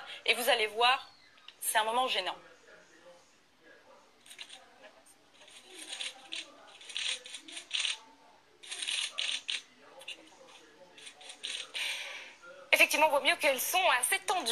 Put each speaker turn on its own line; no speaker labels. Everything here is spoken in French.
et vous allez voir, c'est un moment gênant. Effectivement, vaut mieux qu'elles sont assez tendues.